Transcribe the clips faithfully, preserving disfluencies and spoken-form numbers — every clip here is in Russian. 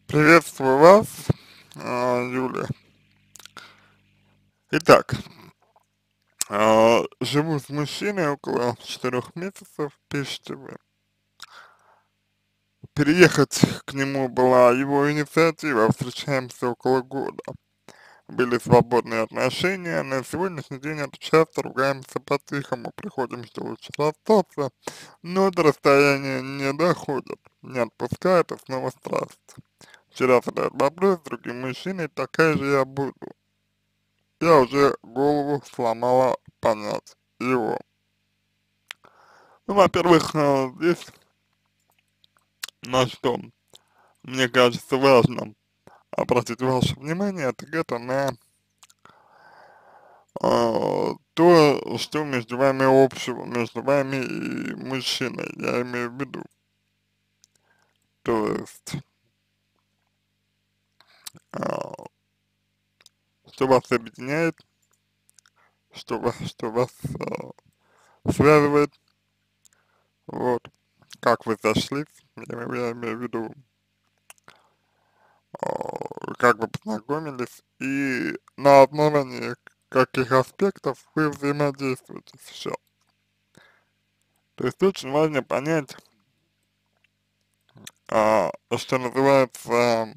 Приветствую вас, а, Юлия. Итак, а, живу с мужчиной около четырех месяцев, пишите вы. Переехать к нему была его инициатива, встречаемся около года. Были свободные отношения, на сегодняшний день это часто ругаемся по-тихому, приходим, что лучше расстаться, но до расстояния не доходит, не отпускает и снова страсть. Вчера задает вопрос с другим мужчиной, такая же я буду. Я уже голову сломала понять его. Ну, во-первых, э, здесь на что мне кажется важным обратить ваше внимание, так это на э, то, что между вами общего, между вами и мужчиной, я имею в виду. То есть, э, что вас объединяет, что вас, что вас э, связывает, вот, как вы сошлись, я, я имею в виду, а, как вы познакомились и на основании каких аспектов вы взаимодействуете сейчас. То есть очень важно понять, а, что называется,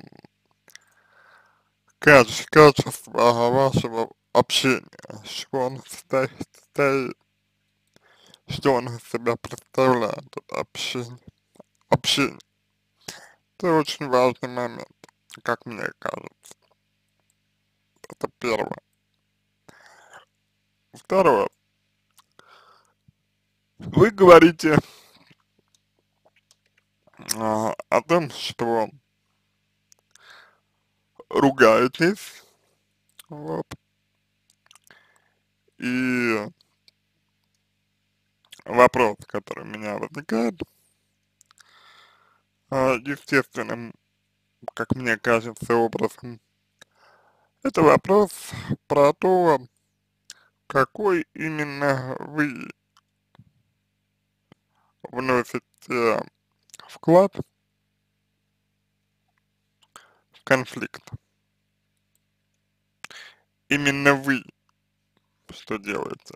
каче- качество вашего общения, с чего оно состоит, состоит, что оно из себя представляет, это общение. общение. Это очень важный момент, как мне кажется. Это первое. Второе. Вы говорите а, о том, что ругаетесь, вот, и вопрос, который у меня возникает, а, естественным, как мне кажется, образом, это вопрос про то, какой именно вы вносите вклад в конфликт. Именно вы что делаете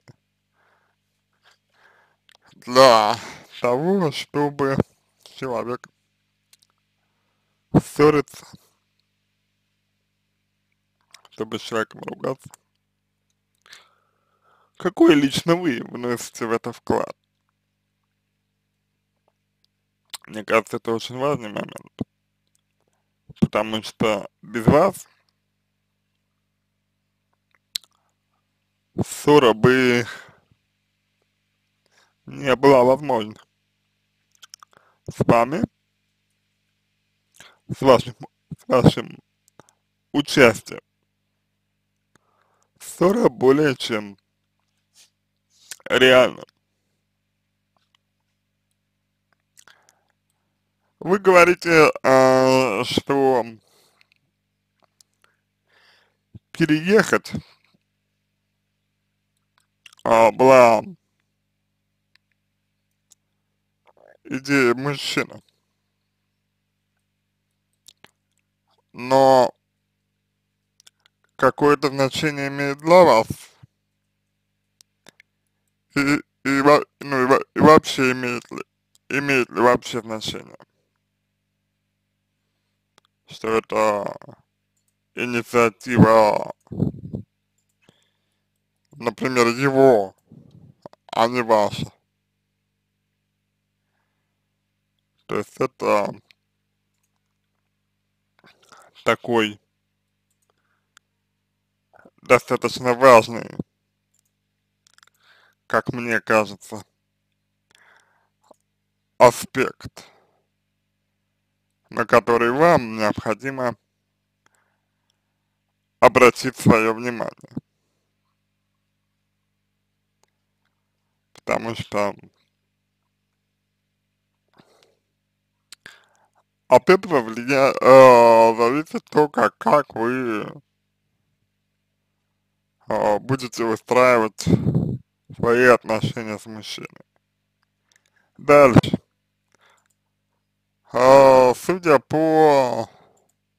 для того, чтобы человек ссориться, чтобы с человеком ругаться. Какой лично вы вносите в это вклад? Мне кажется, это очень важный момент, потому что без вас ссора бы не была возможна. С вами, с вашим, с вашим участием, ссора более чем реальна. Вы говорите, а, что переехать а, была идея мужчины, но какое-то значение имеет для вас и, и, во- ну, и, во- и вообще имеет ли, имеет ли вообще значение, что это инициатива, например, его, а не ваша. То есть это такой достаточно важный, как мне кажется, аспект, на который вам необходимо обратить свое внимание. Потому что от этого влия... э, зависит то, как, как вы э, будете выстраивать свои отношения с мужчиной. Дальше. Э, судя по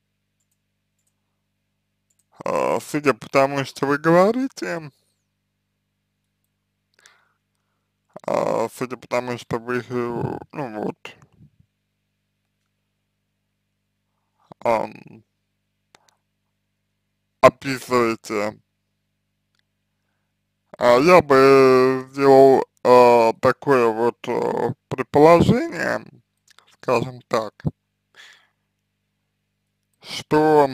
э, судя по тому, что вы говорите, э, судя по тому, что вы, э, ну вот, ам, описываете, а, я бы сделал э, такое вот э, предположение, скажем так, что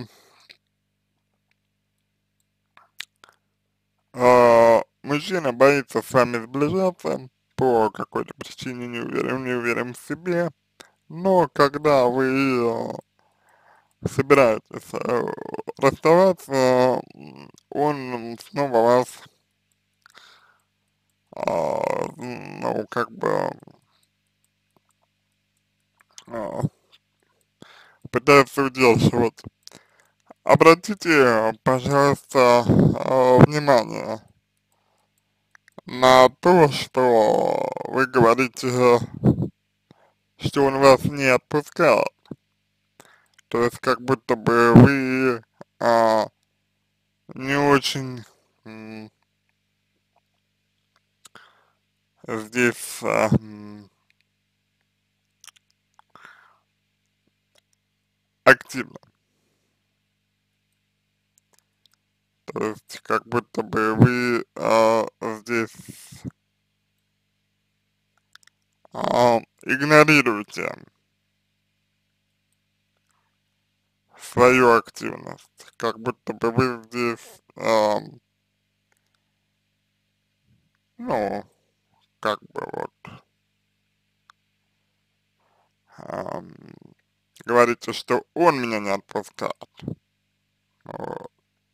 э, мужчина боится с вами сближаться по какой-то причине, не уверен, не уверен в себе, но когда вы э, собираетесь э, расставаться, м, он снова вас, а, ну, как бы, а, пытается удерживать. Обратите, пожалуйста, э, внимание на то, что вы говорите, что он вас не отпускает. То есть как будто бы вы а, не очень м, здесь а, м, активны. То есть как будто бы вы а, здесь а, игнорируете свою активность. Как будто бы вы здесь, а, ну, как бы вот, ам, говорите, что он меня не отпускает. Вот.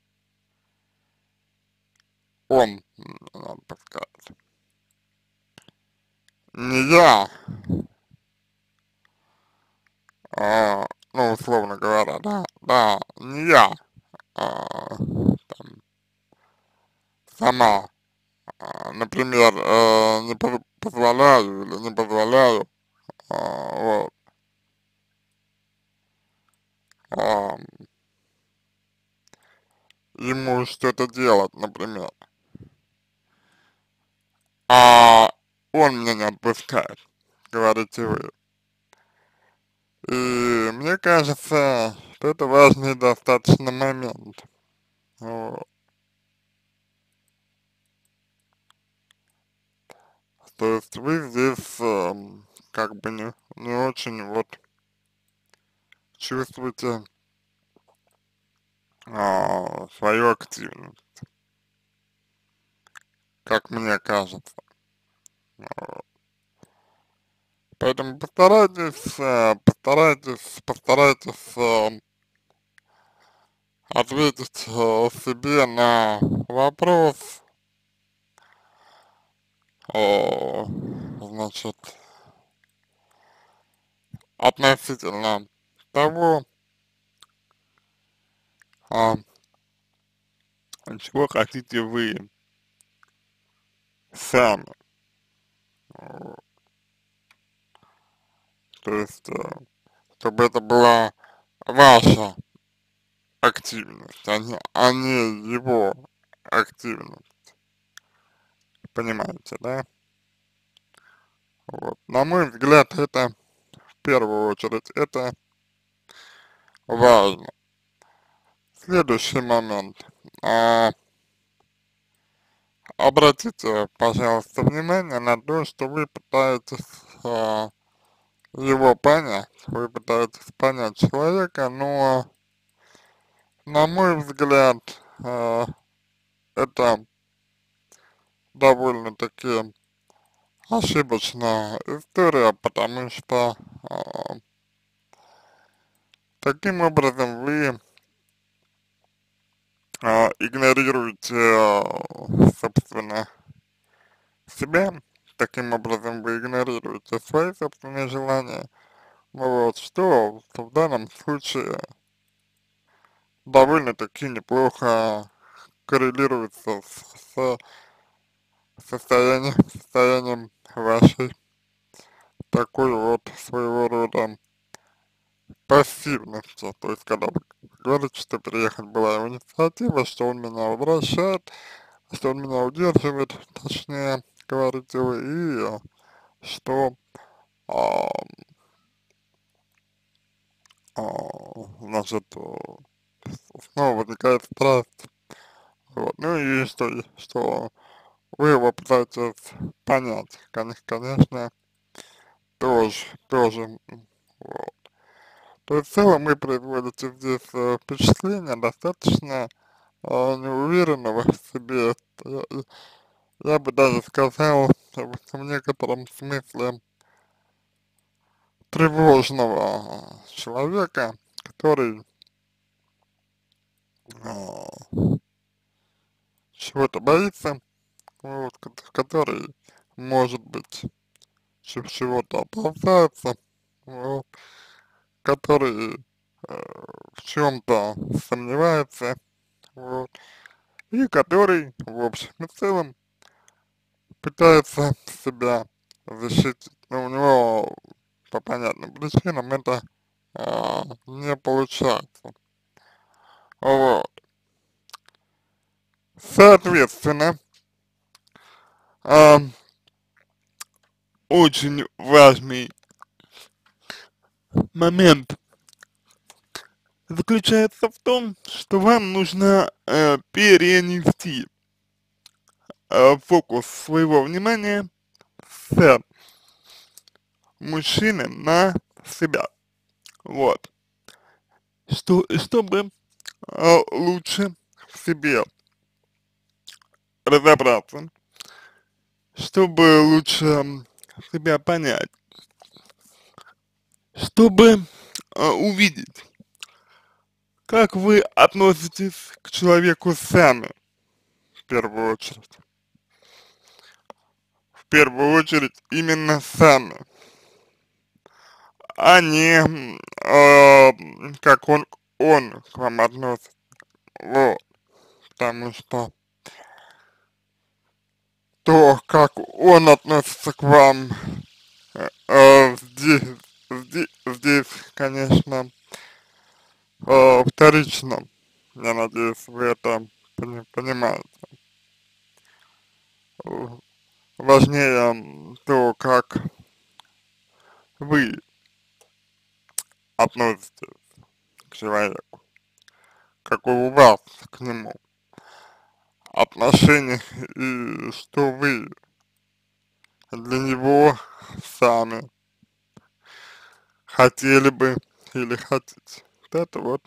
Он не отпускает. Не я, а, ну, условно говоря, да, да, не я, а, там, сама, а, например, э, не поз- позволяю или не позволяю, а, вот, а, ему что-то делать, например, а он меня не отпускает, говорите вы. И мне кажется, что это важный достаточно момент. Вот. То есть вы здесь эм, как бы не, не очень вот чувствуете а, свою активность, как мне кажется. Вот. Поэтому постарайтесь, э, постарайтесь, постарайтесь э, ответить э, себе на вопрос, о, значит, относительно того, а, чего хотите вы сами. Вот. То есть, э, чтобы это была ваша активность, а не, а не его активность. Понимаете, да? Вот. На мой взгляд, это в первую очередь, это важно. Следующий момент. А, обратите, пожалуйста, внимание на то, что вы пытаетесь а, его понять. Вы пытаетесь понять человека, но, на мой взгляд, а, это довольно-таки ошибочная история, потому что а, таким образом вы а, игнорируете, а, собственно, себя, таким образом вы игнорируете свои собственные желания, ну вот, что в данном случае довольно-таки неплохо коррелируется с, с состоянием, состоянием вашей такой вот своего рода пассивности, то есть когда вы говорит, что переехать была его инициатива, что он меня возвращает, что он меня удерживает, точнее, говорите вы, и э, что а, а, значит, э, снова возникает страсть. Вот. Ну и что, что вы его пытаетесь понять, конечно, конечно, тоже, тоже, вот. То есть в целом вы производите здесь э, впечатление достаточно э, неуверенного в себе, я, я бы даже сказал, в, в некотором смысле тревожного человека, который э, чего-то боится, вот, ко- который, может быть, чё- чего-то опасается, вот, который э, в чем-то сомневается, вот, и который, в общем и целом, пытается себя защитить, но у него по понятным причинам это а, не получается. Вот. Соответственно, а, очень важный момент заключается в том, что вам нужно э, перенести э, фокус своего внимания с мужчины на себя. Вот. Что, чтобы э, лучше в себе разобраться, чтобы лучше м, себя понять, чтобы э, увидеть, как вы относитесь к человеку сами, в первую очередь. В первую очередь именно сами, а не м, э, как он, он к вам относится. Вот. Потому что то, как он относится к вам, э, э, здесь, здесь, здесь, конечно, э, вторично. Я надеюсь, вы это пони- понимаете. Э, Важнее м, то, как вы относитесь к человеку, какое у вас к нему отношение и что вы для него сами хотели бы или хотите. Вот это вот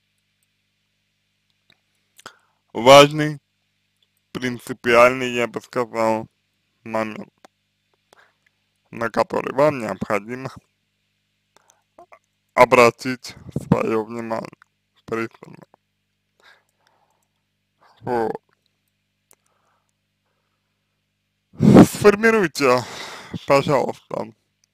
важный, принципиальный, я бы сказал, момент, на который вам необходимо обратить свое внимание пристально. Вот. Сформируйте, пожалуйста,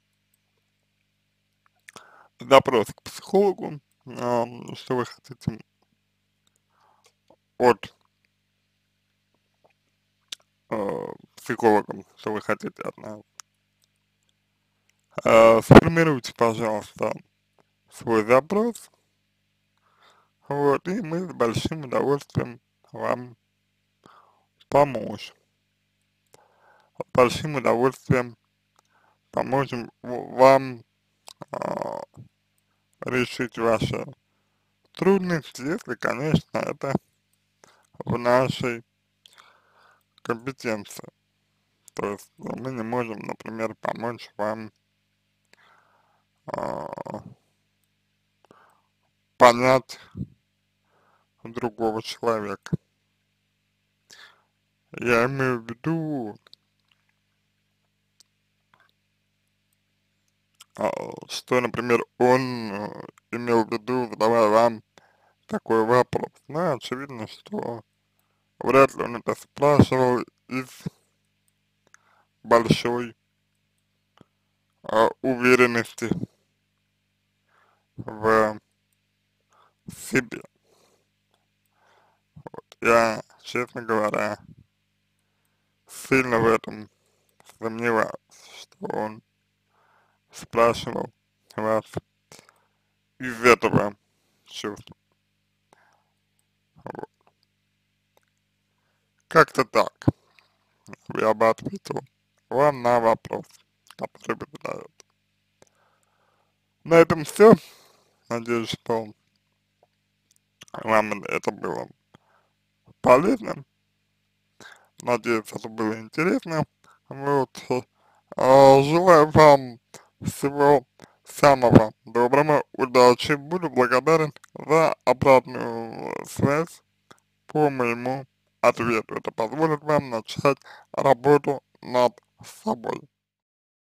запрос к психологу, ам, что вы хотите от э, психолога, что вы хотите от нас. Э, сформируйте, пожалуйста, свой запрос, вот, и мы с большим удовольствием вам поможем. С большим удовольствием поможем в- вам а, решить ваши трудности, если, конечно, это в нашей компетенции. То есть э, мы не можем, например, помочь вам а, понять другого человека. Я имею в виду, а, что, например, он э, имел в виду, задавая вам такой вопрос. Ну, очевидно, что вряд ли он это спрашивал из большой а, уверенности в себе. Я, честно говоря, сильно в этом сомневаюсь, что он спрашивал вас из этого чувства. Как-то так я бы ответил вам на вопрос, который вы задаете. На этом все. Надеюсь, что вам это было полезно. Надеюсь, это было интересно. Вот. А, желаю вам всего самого доброго, удачи. Буду благодарен за обратную связь по моему ответу. Это позволит вам начать работу над собой.